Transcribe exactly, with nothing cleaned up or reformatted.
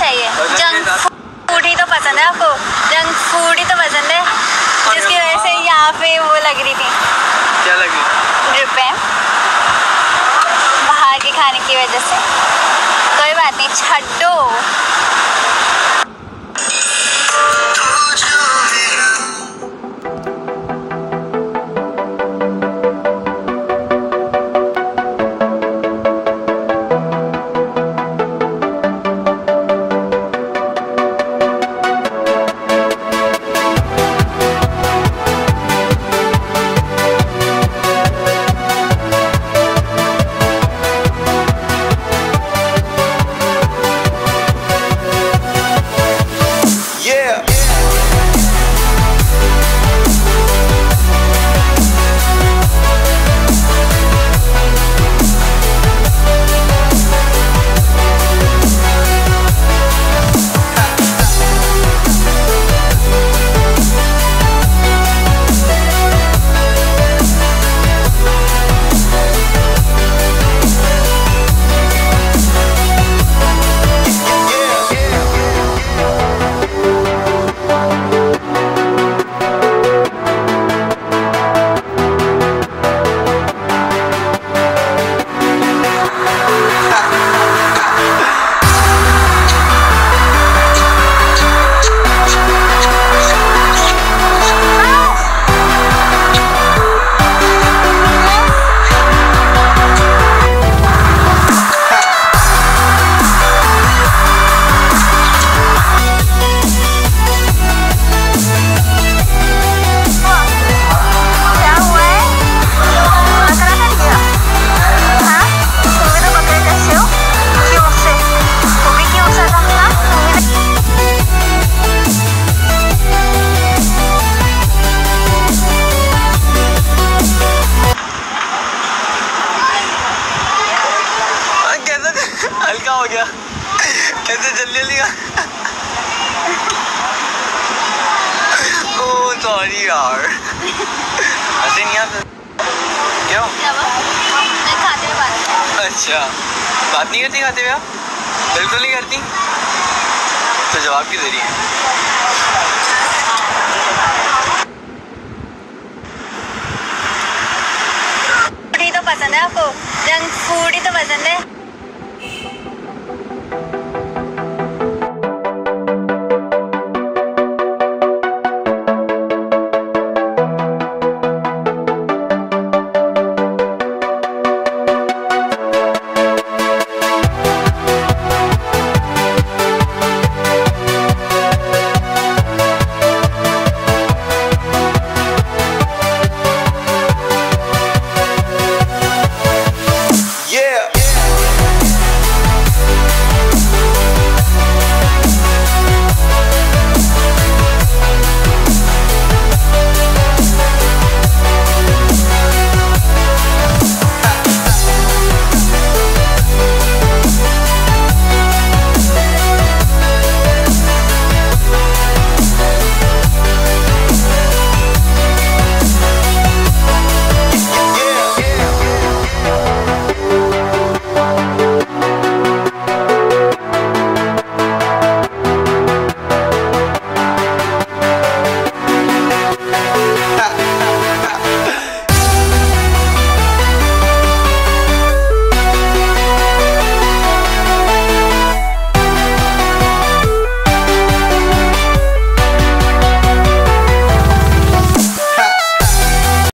चाहिए? Junk food ही तो पसंद है आपको, जंक फूड ही तो पसंद है, जिसकी वजह से यहाँ पे वो लग रही थी। क्या लगी? ड्रिपें बाहर के खाने की वजह से। कोई बात नहीं, छड्डो। हल्का हो गया कैसे जल्दी जल्दी ओह सॉरी यार, ऐसे नहीं आता क्यों? खाते हुए बात। अच्छा, बात नहीं करती खाते हुए आप? बिल्कुल नहीं करती, तो जवाब क्यों दे रही है? फूड ही तो पसंद है आपको, जंक फूड ही तो पसंद है।